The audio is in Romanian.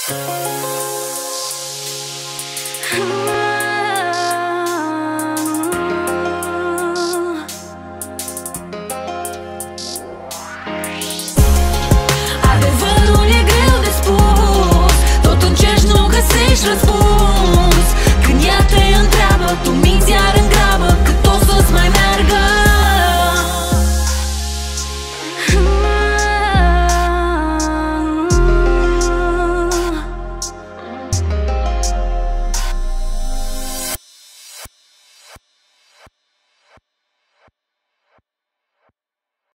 Adevărul e greu de spus, tot încerci, nu găsești răspuns.